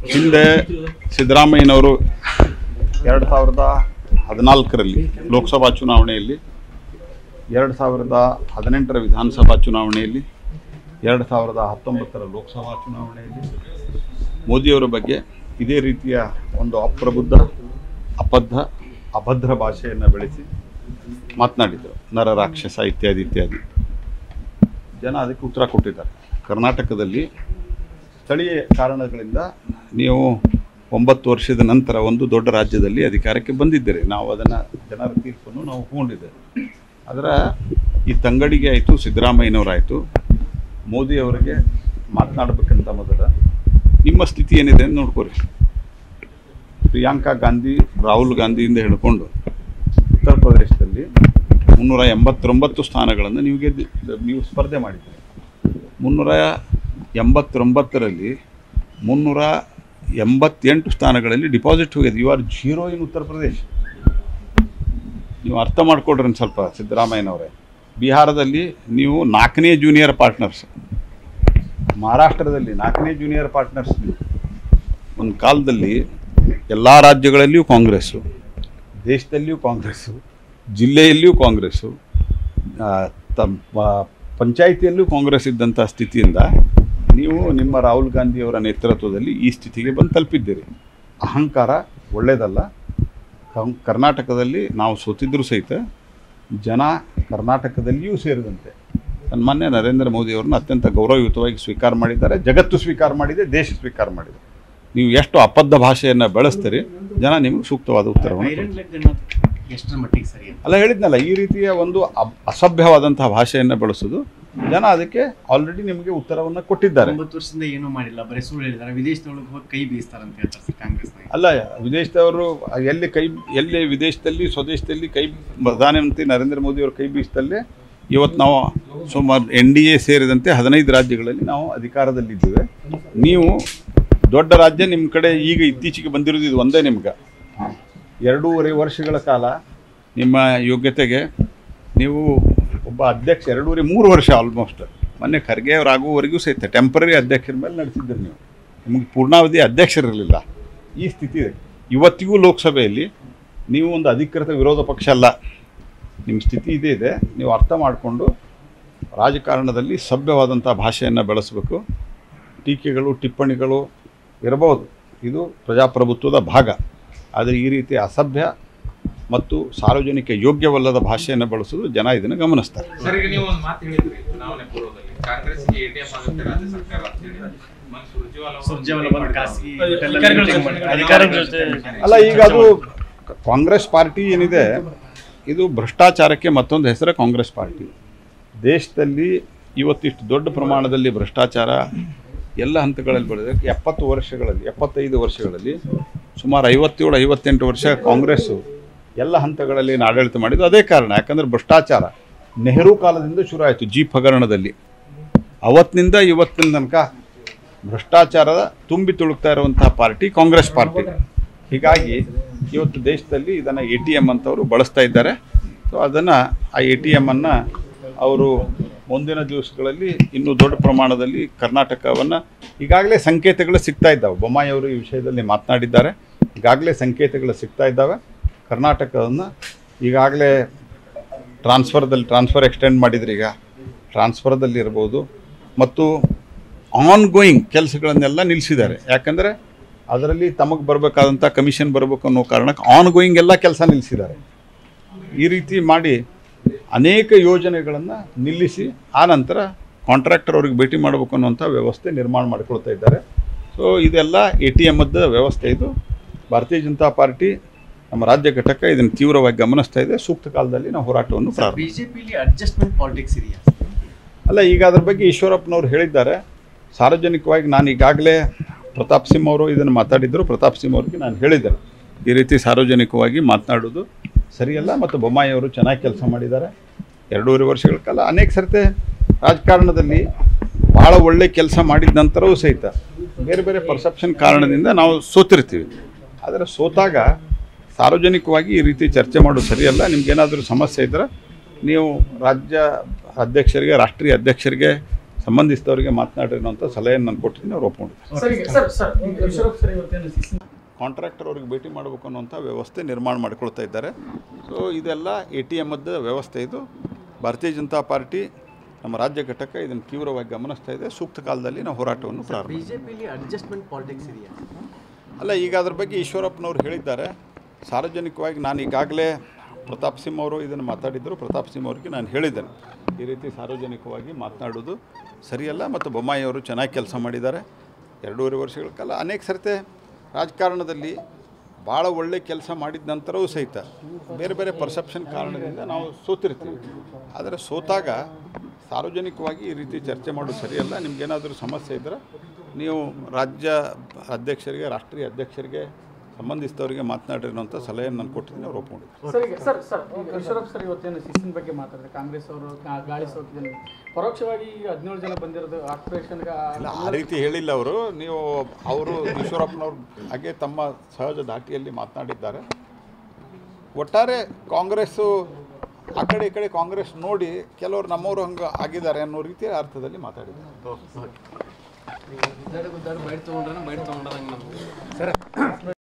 ಹಿಂದೆ ಸಿದ್ದರಾಮಯ್ಯನವರು 2014ರಲ್ಲಿ ಲೋಕಸಭಾ ಚುನಾವಣೆಯಲ್ಲಿ, 2018ರ ವಿಧಾನಸಭಾ ಚುನಾವಣೆಯಲ್ಲಿ, 2019ರ ಲೋಕಸಭಾ ಚುನಾವಣೆಯಲ್ಲಿ ಮೋದಿಯವರ ಬಗ್ಗೆ ಇದೇ ರೀತಿಯ ಒಂದು ಅಪ್ರಬುದ್ಧ, ಅಭದ್ರ ಭಾಷೆಯನ್ನು ಬೆಳೆಸಿ ಮಾತನಾಡಿದರು. ನರರಾಕ್ಷಸ ಇತ್ಯಾದಿ ಇತ್ಯಾದಿ. ಜನ ಅದಕ್ಕೆ ಉತ್ತರ ಕೊಟ್ಟಿದ್ದಾರೆ. ಕರ್ನಾಟಕದಲ್ಲಿ ಸ್ಥಳೀಯ ಕಾರಣಗಳಿಂದ ನೀವು 9 ವರ್ಷದ ನಂತರ ಒಂದು ದೊಡ್ಡ ರಾಜ್ಯದಲ್ಲಿ ಅಧಿಕಾರಕ್ಕೆ ಬಂದಿದ್ದೀರಿ. ನಾವು ಅದನ್ನು, ಜನರ ತೀರ್ಪನ್ನು ನಾವು ಒಪ್ಪಿಕೊಂಡಿದ್ದೇವೆ. ಅದರ ಈ ತಂಗಡಿಗೆ ಆಯಿತು, ಸಿದ್ದರಾಮಯ್ಯನವರಾಯಿತು, ಮೋದಿಯವರಿಗೆ ಮಾತನಾಡಬೇಕಂತ ಮೊದಲ ನಿಮ್ಮ ಸ್ಥಿತಿ ಏನಿದೆ ಅಂತ ನೋಡ್ಕೊರಿ. ಪ್ರಿಯಾಂಕಾ ಗಾಂಧಿ, ರಾಹುಲ್ ಗಾಂಧಿಯಿಂದ ಹಿಡ್ಕೊಂಡು ಉತ್ತರ ಪ್ರದೇಶದಲ್ಲಿ 389 ಸ್ಥಾನಗಳನ್ನು ನೀವು ಸ್ಪರ್ಧೆ ಮಾಡಿದ್ದೀರಿ. 389ರಲ್ಲಿ 388 ಸ್ಥಾನಗಳಲ್ಲಿ ಡಿಪಾಸಿಟ್ ಹೋಗಿದೆ. ಯು ಆರ್ ಜೀರೋ ಇನ್ ಉತ್ತರ ಪ್ರದೇಶ. ನೀವು ಅರ್ಥ ಮಾಡ್ಕೊಡ್ರಿ ಸ್ವಲ್ಪ ಸಿದ್ದರಾಮಯ್ಯನವರೇ. ಬಿಹಾರದಲ್ಲಿ ನೀವು 4ನೇ ಜೂನಿಯರ್ ಪಾರ್ಟ್ನರ್ಸ್, ಮಹಾರಾಷ್ಟ್ರದಲ್ಲಿ 4ನೇ ಜೂನಿಯರ್ ಪಾರ್ಟ್ನರ್ಸ್. ಒಂದು ಕಾಲದಲ್ಲಿ ಎಲ್ಲ ರಾಜ್ಯಗಳಲ್ಲಿಯೂ ಕಾಂಗ್ರೆಸ್ಸು, ದೇಶದಲ್ಲಿಯೂ ಕಾಂಗ್ರೆಸ್ಸು, ಜಿಲ್ಲೆಯಲ್ಲಿಯೂ ಕಾಂಗ್ರೆಸ್ಸು, ಪಂಚಾಯಿತಿಯಲ್ಲೂ ಕಾಂಗ್ರೆಸ್ ಇದ್ದಂಥ ಸ್ಥಿತಿಯಿಂದ ನೀವು ನಿಮ್ಮ ರಾಹುಲ್ ಗಾಂಧಿಯವರ ನೇತೃತ್ವದಲ್ಲಿ ಈ ಸ್ಥಿತಿಗೆ ಬಂದು ತಲುಪಿದ್ದೀರಿ. ಅಹಂಕಾರ ಒಳ್ಳೆಯದಲ್ಲ. ಕರ್ನಾಟಕದಲ್ಲಿ ನಾವು ಸೋತಿದ್ರೂ ಸಹಿತ ಜನ ಕರ್ನಾಟಕದಲ್ಲಿಯೂ ಸೇರಿದಂತೆ ಸನ್ಮಾನ್ಯ ನರೇಂದ್ರ ಮೋದಿಯವರನ್ನು ಅತ್ಯಂತ ಗೌರವಯುತವಾಗಿ ಸ್ವೀಕಾರ ಮಾಡಿದ್ದಾರೆ. ಜಗತ್ತು ಸ್ವೀಕಾರ ಮಾಡಿದೆ, ದೇಶ ಸ್ವೀಕಾರ ಮಾಡಿದೆ. ನೀವು ಎಷ್ಟು ಅಬದ್ಧ ಭಾಷೆಯನ್ನು ಬೆಳೆಸ್ತೀರಿ, ಜನ ನಿಮಗೆ ಸೂಕ್ತವಾದ ಉತ್ತರವನ್ನು ಅಲ್ಲ ಹೇಳಿದ್ನಲ್ಲ. ಈ ರೀತಿಯ ಒಂದು ಅಸಭ್ಯವಾದಂತಹ ಭಾಷೆಯನ್ನು ಬಳಸೋದು, ಜನ ಅದಕ್ಕೆ ಆಲ್ರೆಡಿ ನಿಮಗೆ ಉತ್ತರವನ್ನು ಕೊಟ್ಟಿದ್ದಾರೆ. 9 ವರ್ಷದಿಂದ ಏನೂ ಮಾಡಿಲ್ಲ, ಬರೀ ಸುಳ್ಳು ಹೇಳಿದ್ದಾರೆ. ವಿದೇಶದೊಳಗೆ ಹೋಗಿ ಕೈ ಬೀಸ್ತಾರೆ ಅಂತ ಹೇಳ್ತಾರೆ ಕಾಂಗ್ರೆಸ್. ಅಲ್ಲ, ವಿದೇಶದವರು ಎಲ್ಲಿ ವಿದೇಶದಲ್ಲಿ, ಸ್ವದೇಶದಲ್ಲಿ ಪ್ರಧಾನಮಂತ್ರಿ ನರೇಂದ್ರ ಮೋದಿಯವರು ಕೈ ಬೀಸ್ತಲ್ಲೇ ಇವತ್ತು ನಾವು ಸುಮಾರು NDA ಸೇರಿದಂತೆ 15 ರಾಜ್ಯಗಳಲ್ಲಿ ನಾವು ಅಧಿಕಾರದಲ್ಲಿದ್ದೇವೆ. ನೀವು ದೊಡ್ಡ ರಾಜ್ಯ, ನಿಮ್ಮ ಕಡೆ ಈಗ ಇತ್ತೀಚೆಗೆ ಬಂದಿರೋದು ಇದು ಒಂದೇ. ನಿಮ್ಗೆ 2.5 ವರ್ಷಗಳ ಕಾಲ ನಿಮ್ಮ ಯೋಗ್ಯತೆಗೆ ನೀವು ಒಬ್ಬ ಅಧ್ಯಕ್ಷ, 2.5-3 ವರ್ಷ ಆಲ್ಮೋಸ್ಟ್ ಮೊನ್ನೆ ಖರ್ಗೆ ಅವರಾಗುವವರೆಗೂ ಸಹಿತ ಟೆಂಪರರಿ ಅಧ್ಯಕ್ಷರ ಮೇಲೆ ನಡೆಸಿದ್ದರು ನೀವು. ನಿಮಗೆ ಪೂರ್ಣಾವಧಿ ಅಧ್ಯಕ್ಷರಿರಲಿಲ್ಲ. ಈ ಸ್ಥಿತಿ ಇದೆ ಇವತ್ತಿಗೂ. ಲೋಕಸಭೆಯಲ್ಲಿ ನೀವು ಒಂದು ಅಧಿಕೃತ ವಿರೋಧ ಪಕ್ಷ ಅಲ್ಲ. ನಿಮ್ಮ ಸ್ಥಿತಿ ಇದೇ ಇದೆ. ನೀವು ಅರ್ಥ ಮಾಡಿಕೊಂಡು ರಾಜಕಾರಣದಲ್ಲಿ ಸಭ್ಯವಾದಂಥ ಭಾಷೆಯನ್ನು ಬೆಳೆಸಬೇಕು. ಟೀಕೆಗಳು, ಟಿಪ್ಪಣಿಗಳು ಇರಬಹುದು, ಇದು ಪ್ರಜಾಪ್ರಭುತ್ವದ ಭಾಗ. ಆದರೆ ಈ ರೀತಿ ಅಸಭ್ಯ ಮತ್ತು ಸಾರ್ವಜನಿಕ ಯೋಗ್ಯವಲ್ಲದ ಭಾಷೆಯನ್ನು ಬಳಸೋದು ಜನ ಇದನ್ನು ಗಮನಿಸ್ತಾರೆ. ಅಲ್ಲ, ಈಗ ಅದು ಕಾಂಗ್ರೆಸ್ ಪಾರ್ಟಿ ಏನಿದೆ, ಇದು ಭ್ರಷ್ಟಾಚಾರಕ್ಕೆ ಮತ್ತೊಂದು ಹೆಸರು ಕಾಂಗ್ರೆಸ್ ಪಾರ್ಟಿ. ದೇಶದಲ್ಲಿ ಇವತ್ತಿಷ್ಟು ದೊಡ್ಡ ಪ್ರಮಾಣದಲ್ಲಿ ಭ್ರಷ್ಟಾಚಾರ ಎಲ್ಲ ಹಂತಗಳಲ್ಲಿ ಬೆಳೆದಕ್ಕೆ 75 ವರ್ಷಗಳಲ್ಲಿ ಸುಮಾರು 57-58 ವರ್ಷ ಕಾಂಗ್ರೆಸ್ಸು ಎಲ್ಲ ಹಂತಗಳಲ್ಲಿ ಆಡಳಿತ ಮಾಡಿದ್ದು ಅದೇ ಕಾರಣ. ಯಾಕಂದರೆ ಭ್ರಷ್ಟಾಚಾರ ನೆಹರು ಕಾಲದಿಂದ ಶುರು ಆಯಿತು. ಜೀಪ್ ಹಗರಣದಲ್ಲಿ ಅವತ್ತಿನಿಂದ ಇವತ್ತಿನ ತನಕ ಭ್ರಷ್ಟಾಚಾರದ ತುಂಬಿ ತುಳುಕ್ತಾ ಇರುವಂತಹ ಪಾರ್ಟಿ ಕಾಂಗ್ರೆಸ್ ಪಾರ್ಟಿ. ಹೀಗಾಗಿ ಇವತ್ತು ದೇಶದಲ್ಲಿ ಇದನ್ನು ATM ಅಂತವರು ಬಳಸ್ತಾ ಇದ್ದಾರೆ. ಸೊ ಅದನ್ನು, ಆ ATM-ಅನ್ನು ಅವರು ಮುಂದಿನ ದಿವಸಗಳಲ್ಲಿ ಇನ್ನೂ ದೊಡ್ಡ ಪ್ರಮಾಣದಲ್ಲಿ ಕರ್ನಾಟಕವನ್ನು, ಈಗಾಗಲೇ ಸಂಕೇತಗಳು ಸಿಗ್ತಾ ಇದ್ದಾವೆ. ಬೊಮ್ಮಾಯಿ ಅವರು ಈ ವಿಷಯದಲ್ಲಿ ಮಾತನಾಡಿದ್ದಾರೆ. ಈಗಾಗಲೇ ಸಂಕೇತಗಳು ಸಿಗ್ತಾ ಇದ್ದಾವೆ. ಕರ್ನಾಟಕವನ್ನು ಈಗಾಗಲೇ ಟ್ರಾನ್ಸ್ಫರ್ ಎಕ್ಸ್ಟೆಂಡ್ ಮಾಡಿದ್ರು. ಈಗ ಟ್ರಾನ್ಸ್ಫರ್ದಲ್ಲಿ ಇರ್ಬೋದು ಮತ್ತು ಆನ್ ಗೋಯಿಂಗ್ ಕೆಲಸಗಳನ್ನೆಲ್ಲ ನಿಲ್ಲಿಸಿದ್ದಾರೆ. ಯಾಕಂದರೆ ಅದರಲ್ಲಿ ತಮಗೆ ಬರಬೇಕಾದಂಥ ಕಮಿಷನ್ ಬರಬೇಕು ಅನ್ನೋ ಕಾರಣಕ್ಕೆ ಆನ್ ಗೋಯಿಂಗ್ ಎಲ್ಲ ಕೆಲಸ ನಿಲ್ಲಿಸಿದ್ದಾರೆ. ಈ ರೀತಿ ಮಾಡಿ ಅನೇಕ ಯೋಜನೆಗಳನ್ನು ನಿಲ್ಲಿಸಿ ಆ ನಂತರ ಕಾಂಟ್ರಾಕ್ಟರ್ ಅವ್ರಿಗೆ ಭೇಟಿ ಮಾಡಬೇಕು ಅನ್ನುವಂಥ ವ್ಯವಸ್ಥೆ ನಿರ್ಮಾಣ ಮಾಡಿಕೊಳ್ತಾ ಇದ್ದಾರೆ. ಸೊ ಇದೆಲ್ಲ ATMದ ವ್ಯವಸ್ಥೆ. ಇದು ಭಾರತೀಯ ಜನತಾ ಪಾರ್ಟಿ, ನಮ್ಮ ರಾಜ್ಯ ಘಟಕ ಇದನ್ನು ತೀವ್ರವಾಗಿ ಗಮನಿಸ್ತಾ ಇದೆ. ಸೂಕ್ತ ಕಾಲದಲ್ಲಿ ನಾವು ಹೋರಾಟವನ್ನು ಬಿಜೆಪಿಲಿ ಅಡ್ಜಸ್ಟ್ಮೆಂಟ್ ಪಾಲಿಟಿಕ್ಸ್ ಇದೆಯಾ? ಅಲ್ಲ, ಈಗ ಅದ್ರ ಬಗ್ಗೆ ಈಶ್ವರಪ್ಪನವರು ಹೇಳಿದ್ದಾರೆ ಸಾರ್ವಜನಿಕವಾಗಿ. ನಾನು ಈಗಾಗಲೇ ಪ್ರತಾಪ್ ಸಿಂಹ ಅವರು ಇದನ್ನು ಮಾತಾಡಿದ್ರು. ಪ್ರತಾಪ್ ಸಿಂಹ ಅವ್ರಿಗೆ ನಾನು ಹೇಳಿದ್ದೆ, ಈ ರೀತಿ ಸಾರ್ವಜನಿಕವಾಗಿ ಮಾತನಾಡೋದು ಸರಿಯಲ್ಲ. ಮತ್ತು ಬೊಮ್ಮಾಯಿ ಅವರು ಚೆನ್ನಾಗಿ ಕೆಲಸ ಮಾಡಿದ್ದಾರೆ 2.5 ವರ್ಷಗಳ ಕಾಲ. ಅನೇಕ ಸರ್ತೆ ರಾಜಕಾರಣದಲ್ಲಿ ಭಾಳ ಒಳ್ಳೆ ಕೆಲಸ ಮಾಡಿದ ನಂತರವೂ ಸಹಿತ ಬೇರೆ ಬೇರೆ ಪರ್ಸೆಪ್ಷನ್ ಕಾರಣದಿಂದ ನಾವು ಸೋತಿರ್ತೀವಿ. ಆದರೆ ಸೋತಾಗ ಸಾರ್ವಜನಿಕವಾಗಿ ಈ ರೀತಿ ಚರ್ಚೆ ಮಾಡೋದು ಸರಿಯಲ್ಲ. ನಿಮ್ಗೇನಾದರೂ ಸಮಸ್ಯೆ ಇದ್ದರೆ ನೀವು ರಾಜ್ಯ ಅಧ್ಯಕ್ಷರಿಗೆ, ರಾಷ್ಟ್ರೀಯ ಅಧ್ಯಕ್ಷರಿಗೆ ಸಂಬಂಧಿಸಿದವರಿಗೆ ಮಾತನಾಡಿರೋಂಥ ಸಲಹೆಯನ್ನು ನಾನು ಕೊಟ್ಟಿದ್ದೀನಿ, ಅವ್ರು ಒಪ್ಕೊಂಡಿದ್ದಾರೆ. ಕಾಂಟ್ರಾಕ್ಟರ್ ಅವ್ರಿಗೆ ಭೇಟಿ ಮಾಡಬೇಕು ಅನ್ನೋಂಥ ವ್ಯವಸ್ಥೆ ನಿರ್ಮಾಣ ಮಾಡಿಕೊಳ್ತಾ ಇದ್ದಾರೆ. ಸೊ ಇದೆಲ್ಲ ATMದ ವ್ಯವಸ್ಥೆ. ಇದು ಭಾರತೀಯ ಜನತಾ ಪಾರ್ಟಿ ನಮ್ಮ ರಾಜ್ಯ ಘಟಕ ಇದನ್ನು ತೀವ್ರವಾಗಿ ಗಮನಿಸ್ತಾ ಇದೆ. ಸೂಕ್ತ ಕಾಲದಲ್ಲಿ ನಾವು ಹೋರಾಟವನ್ನು ಪ್ರಾರಂಭ. ಬಿಜೆಪಿಲಿ ಅಡ್ಜಸ್ಟ್ಮೆಂಟ್ ಪಾಲಿಟಿಕ್ಸ್ ಇದೆಯಾ? ಅಲ್ಲ, ಈಗ ಅದ್ರ ಬಗ್ಗೆ ಈಶ್ವರಪ್ಪನವ್ರು ಹೇಳಿದ್ದಾರೆ. ಸಾರ್ವಜನಿಕವಾಗಿ ನಾನು ಈಗಾಗಲೇ ಪ್ರತಾಪ್ ಸಿಂಹ ಅವರು ಇದನ್ನು ಮಾತಾಡಿದ್ದರು. ಪ್ರತಾಪ್ ಸಿಂಹ ಅವರಿಗೆ ನಾನು ಹೇಳಿದ್ದೇನೆ, ಈ ರೀತಿ ಸಾರ್ವಜನಿಕವಾಗಿ ಮಾತನಾಡೋದು ಸರಿಯಲ್ಲ. ಮತ್ತು ಬೊಮ್ಮಾಯಿ ಅವರು ಚೆನ್ನಾಗಿ ಕೆಲಸ ಮಾಡಿದ್ದಾರೆ 2.5 ವರ್ಷಗಳ ಕಾಲ. ಅನೇಕ ಸರ್ತೆ ರಾಜಕಾರಣದಲ್ಲಿ ಭಾಳ ಒಳ್ಳೆ ಕೆಲಸ ಮಾಡಿದ ನಂತರವೂ ಸಹಿತ ಬೇರೆ ಬೇರೆ ಪರ್ಸೆಪ್ಷನ್ ಕಾರಣದಿಂದ ನಾವು ಸೋತಿರ್ತೀವಿ. ಆದರೆ ಸೋತಾಗ ಸಾರ್ವಜನಿಕವಾಗಿ ಈ ರೀತಿ ಚರ್ಚೆ ಮಾಡೋದು ಸರಿಯಲ್ಲ. ನಿಮಗೇನಾದರೂ ಸಮಸ್ಯೆ ಇದ್ದರೆ ನೀವು ರಾಜ್ಯ ಅಧ್ಯಕ್ಷರಿಗೆ, ರಾಷ್ಟ್ರೀಯ ಅಧ್ಯಕ್ಷರಿಗೆ, ಸಂಬಂಧಿಸಿದವರಿಗೆ ಮಾತನಾಡಿರೋಂಥ ಸಲಹೆಯನ್ನು ನಾನು ಕೊಟ್ಟಿದ್ದೀನಿ, ಅವ್ರು ಒಪ್ಕೊಂಡಿದ್ದಾರೆ. ಸರ್ ಈಶ್ವರಪ್ಪ ಸರ್ ಇವತ್ತೇನು ಶಿಸ್ತಿನ ಬಗ್ಗೆ ಮಾತಾಡಿದ್ರೆ ಕಾಂಗ್ರೆಸ್ ಅವರು ಗಾಳಿ ಸೋಕಿದೆ ಪರೋಕ್ಷವಾಗಿ 17 ಜನ ಬಂದಿರೋದು ಆಪರೇಷನ್ಗೆ ಇಲ್ಲ, ಆ ರೀತಿ ಹೇಳಿಲ್ಲ ಅವರು. ಅವರು ಈಶ್ವರಪ್ಪನವ್ರು ಹಾಗೆ ತಮ್ಮ ಸಹಜ ಧಾಟಿಯಲ್ಲಿ ಮಾತನಾಡಿದ್ದಾರೆ. ಒಟ್ಟಾರೆ ಕಾಂಗ್ರೆಸ್ಸು ಆ ಕಡೆ ಈ ಕಡೆ ಕಾಂಗ್ರೆಸ್ ನೋಡಿ ಕೆಲವರು ನಮ್ಮವರು ಹಂಗೆ ಆಗಿದ್ದಾರೆ ಅನ್ನೋ ರೀತಿಯ ಅರ್ಥದಲ್ಲಿ ಮಾತಾಡಿದ್ದಾರೆ.